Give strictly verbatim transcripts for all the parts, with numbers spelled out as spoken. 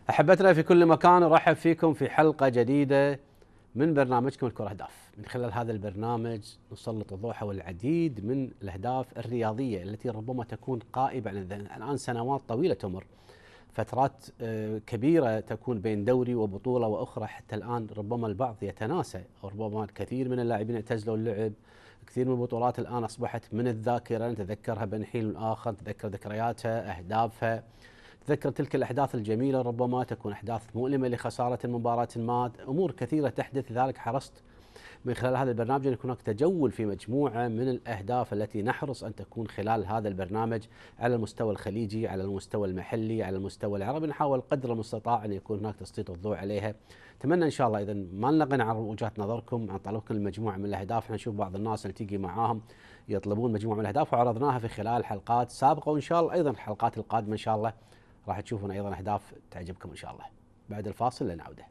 أحبتنا في كل مكان، نرحب فيكم في حلقة جديدة من برنامجكم الكرة أهداف. من خلال هذا البرنامج نسلط الضوء حول العديد من الأهداف الرياضية التي ربما تكون غائبة عن الذهن. الآن سنوات طويلة تمر، فترات كبيرة تكون بين دوري وبطولة وأخرى، حتى الآن ربما البعض يتناسى، أو ربما الكثير من اللاعبين اعتزلوا اللعب. كثير من البطولات الآن أصبحت من الذاكرة، نتذكرها بين حين وآخر، نتذكر ذكرياتها، أهدافها، تذكر تلك الأحداث الجميلة. ربما تكون أحداث مؤلمة لخسارة مباراة ما، أمور كثيرة تحدث. لذلك حرصت من خلال هذا البرنامج أن يكون هناك تجول في مجموعة من الأهداف التي نحرص أن تكون خلال هذا البرنامج على المستوى الخليجي، على المستوى المحلي، على المستوى العربي. نحاول قدر المستطاع أن يكون هناك تسليط الضوء عليها. أتمنى إن شاء الله إذا ما نلغي عن وجهة نظركم عن طلبكم المجموعة من الأهداف. احنا نشوف بعض الناس اللي تيجي معاهم يطلبون مجموعة من الأهداف، وعرضناها في خلال حلقات سابقة، وإن شاء الله أيضا الحلقات القادمة إن شاء الله راح تشوفون أيضا أهداف تعجبكم إن شاء الله. بعد الفاصل لنعوده.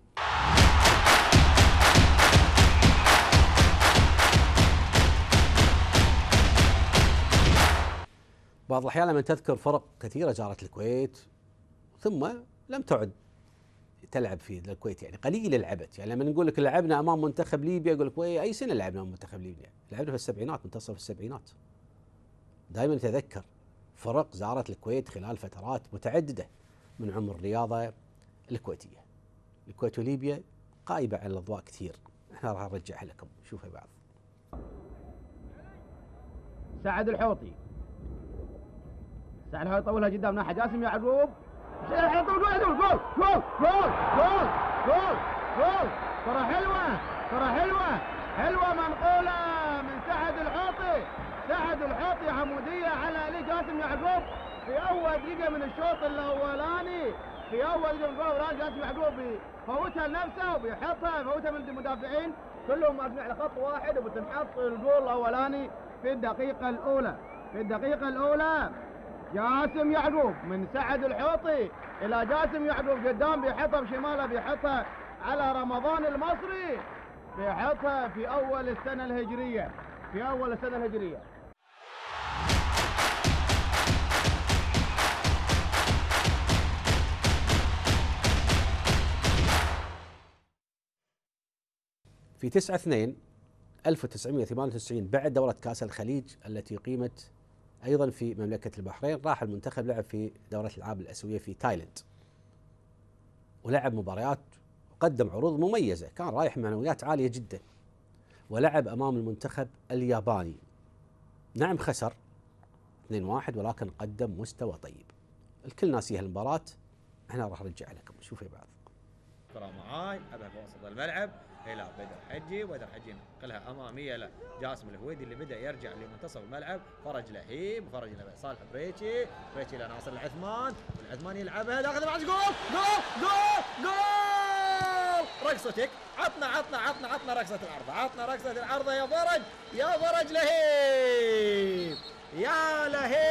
بعض الأحيان لما تذكر فرق كثيرة جارت الكويت ثم لم تعد تلعب في الكويت، يعني قليل لعبت. يعني لما نقول لك لعبنا أمام منتخب ليبيا، أقول لك أي سنة لعبنا أمام منتخب ليبيا؟ لعبنا في السبعينات، منتصف السبعينات. دائما نتذكر فرق زارت الكويت خلال فترات متعددة من عمر الرياضة الكويتية. الكويت وليبيا غايبة عن الأضواء كثير، احنا راح نرجعها لكم. شوفوا بعض. سعد الحوطي، سعد الحوطي طولها قدام ناحية جاسم يعقوب، سعد الحوطي جول جول جول جول جول جول جول جول كرة حلوة، كرة حلوة حلوة منقولة من سعد الحوطي. سعد الحوطي عمودية على علي جاسم يعقوب في أول دقيقة من الشوط الأولاني. في أول دقيقة من الشوط الأولاني جاسم يعقوب بيفوتها لنفسه وبيحطها، يفوتها من المدافعين كلهم واقفين على خط واحد، وبتنحط الجول الأولاني في الدقيقة الأولى. في الدقيقة الأولى جاسم يعقوب من سعد الحوطي إلى جاسم يعقوب قدام، بيحطها بشماله، بيحطها على رمضان المصري، بيحطها في أول السنة الهجرية، في أول السنة الهجرية. في تسعة اثنين ألف وتسعمئة وثمانية وتسعين بعد دورة كأس الخليج التي قيمت أيضا في مملكة البحرين، راح المنتخب لعب في دورة الألعاب الآسيوية في تايلاند، ولعب مباريات وقدم عروض مميزة، كان رايح معنويات عالية جدا، ولعب أمام المنتخب الياباني. نعم خسر اثنين واحد، ولكن قدم مستوى طيب. الكل ناسي هالمباراة، احنا راح نرجع لكم. شوفوا بعض. كرة معاي أبها في وسط الملعب إلى بدر حجي، وبدر حجي نقلها أمامية لجاسم الهويدي اللي بدأ يرجع لمنتصف الملعب. فرج لهيب، فرج لصالح بريتشي، بريتشي لناصر العثمان، والعثمان يلعبها داخل بعد. جول جول جول جول رقصتك، عطنا عطنا عطنا عطنا رقصة العرضة، عطنا رقصة العرضة يا فرج، يا فرج لهيب، يا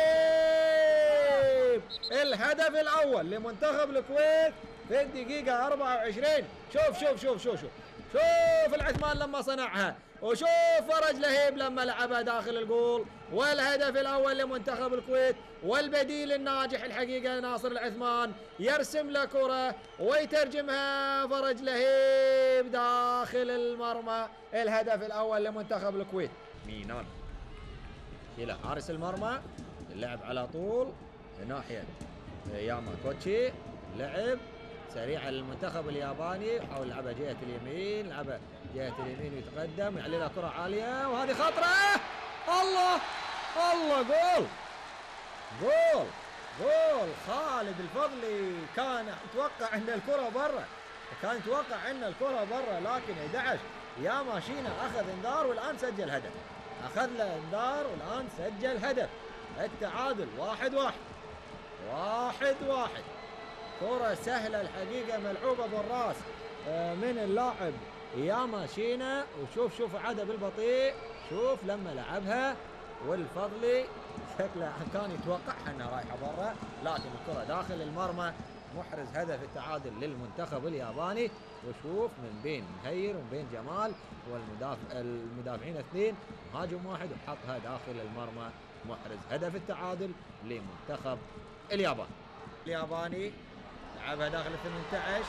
لهيب. الهدف الأول لمنتخب الكويت في الدقيقة أربعة وعشرين. شوف شوف شوف شوف شوف شوف العثمان لما صنعها، وشوف فرج لهيب لما لعبها داخل الجول. والهدف الأول لمنتخب الكويت، والبديل الناجح الحقيقة ناصر العثمان يرسم له كرة ويترجمها فرج لهيب داخل المرمى. الهدف الأول لمنتخب الكويت. مينان إلى حارس المرمى، اللعب على طول ناحية ياما كوتشي، لعب سريع المنتخب الياباني، حاول يلعبها جهة اليمين، لعبها جهة اليمين ويتقدم، يعلي لها كرة عالية، وهذه خطرة. الله الله جول جول جول. خالد الفضلي كان يتوقع ان الكرة برا، كان يتوقع ان الكرة برا، لكن يدعش يا ماشينا اخذ انذار والان سجل هدف، اخذ له انذار والان سجل هدف. التعادل واحد واحد واحد واحد. كرة سهلة الحقيقة ملعوبة بالراس من اللاعب ياما شينا، وشوف شوف عادة بالبطيء، شوف لما لعبها، والفضلي شكله كان يتوقعها انها رايحة برا، لكن الكرة داخل المرمى. محرز هدف التعادل للمنتخب الياباني. وشوف من بين مهير ومن بين جمال والمدافع المدافعين اثنين، مهاجم واحد، وحطها داخل المرمى. محرز هدف التعادل لمنتخب اليابان. الياباني لعبها داخل ال ثمانية عشر.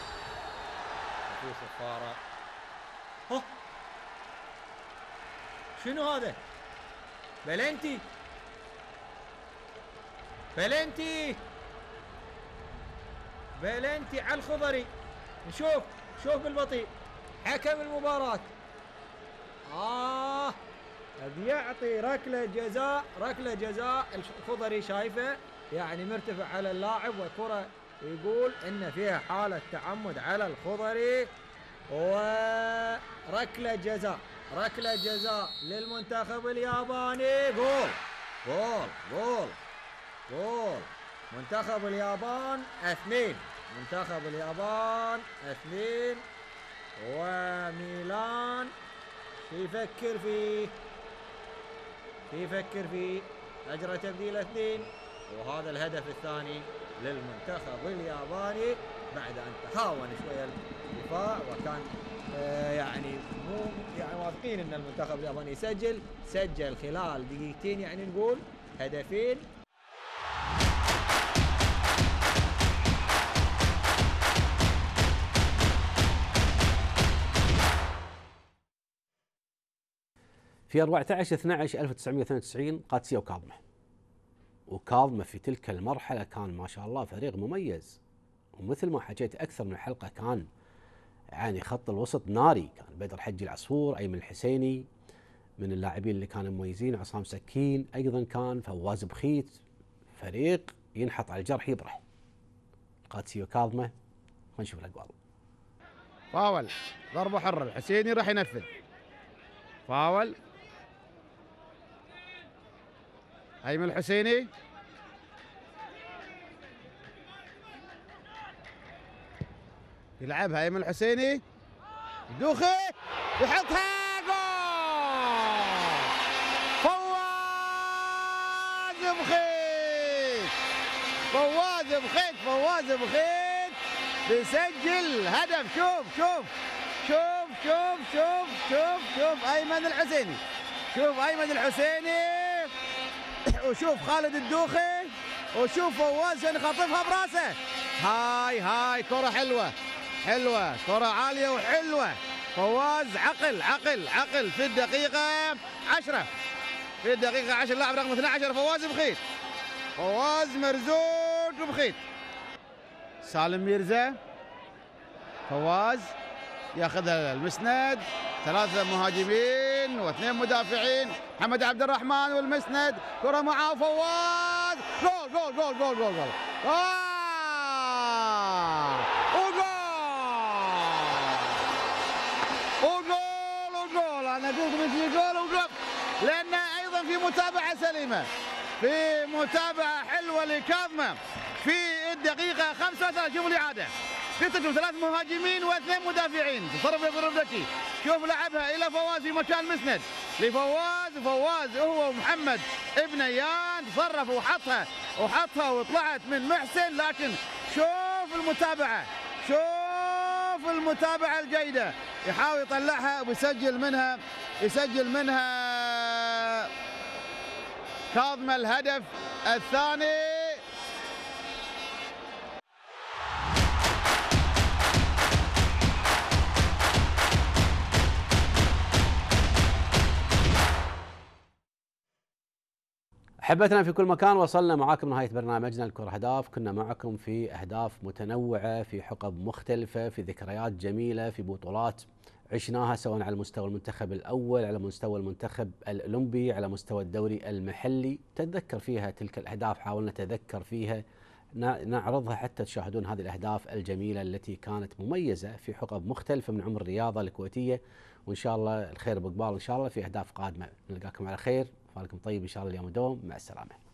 في صفاره. ها شنو هذا؟ بلنتي بلنتي بلنتي على الخضري. نشوف شوف بالبطيء حكم المباراة. آه بيعطي ركلة جزاء، ركلة جزاء. الخضري شايفه يعني مرتفع على اللاعب، والكرة يقول إن فيها حالة تعمد على الخضري، وركلة جزاء، ركلة جزاء للمنتخب الياباني. جول جول جول جول. منتخب اليابان اثنين، منتخب اليابان اثنين. وميلان يفكر فيه يفكر فيه أجرى تبديل اثنين، وهذا الهدف الثاني للمنتخب الياباني بعد أن تهاون شوية الدفاع، وكان آه يعني مو يعني واثقين أن المنتخب الياباني يسجل. سجل خلال دقيقتين، يعني نقول هدفين. في أربعة عشر اثني عشر ألف وتسعمئة واثنين وتسعين قادسية وكاظمة. وكاظمة في تلك المرحلة كان ما شاء الله فريق مميز، ومثل ما حكيت أكثر من حلقة كان يعني خط الوسط ناري. كان بدر حجي العصفور، أيمن الحسيني من اللاعبين اللي كانوا مميزين، عصام سكين أيضا كان، فواز بخيت. فريق ينحط على الجرح يبرح. قادسية وكاظمة. خلينا نشوف الأقوال. فاول، ضربة حرة، الحسيني راح ينفذ. فاول أيمن الحسيني، يلعبها أيمن الحسيني، دوخي يحطها جول. فواز بخيت، فواز بخيت، فواز بخيت بيسجل هدف. شوف شوف شوف شوف شوف شوف شوف أيمن الحسيني، شوف أيمن الحسيني، وشوف خالد الدوخي، وشوف فواز شلون يخطفها براسه. هاي هاي كرة حلوة حلوة، كرة عالية وحلوة. فواز عقل عقل عقل. في الدقيقة عشرة، في الدقيقة عشرة لاعب رقم اثني عشر فواز بخيت، فواز مرزوق بخيت. سالم ميرزا، فواز ياخذها المسند، ثلاثة مهاجمين واثنين مدافعين، محمد عبد الرحمن والمسند، كرة معاه فواز. جول جول جول جول جول جول. آه وجول وجول وجول. أنا قلت من في جول وجول، لأن أيضا في متابعة سليمة، في متابعة حلوة لكاظمة في الدقيقة خمسة وثلاثين. شوفوا الإعادة، قلتلكم ثلاث مهاجمين واثنين مدافعين، تصرف الرفدكي. شوف لعبها الى فواز في مكان مسند لفواز، فواز هو ومحمد ابن ايان تصرف وحطها وحطها وطلعت من محسن. لكن شوف المتابعه، شوف المتابعه الجيده، يحاول يطلعها ويسجل منها، يسجل منها كاظمة الهدف الثاني. أحبتنا في كل مكان، وصلنا معاكم نهاية برنامجنا الكرة أهداف. كنا معكم في أهداف متنوعة، في حقب مختلفة، في ذكريات جميلة، في بطولات عشناها سواء على مستوى المنتخب الأول، على مستوى المنتخب الأولمبي، على مستوى الدوري المحلي. تتذكر فيها تلك الأهداف، حاولنا نتذكر فيها، نعرضها حتى تشاهدون هذه الأهداف الجميلة التي كانت مميزة في حقب مختلفة من عمر الرياضة الكويتية. وإن شاء الله الخير بقبال إن شاء الله في أهداف قادمة. نلقاكم على خير، فالكم طيب إن شاء الله اليوم دوم. مع السلامة.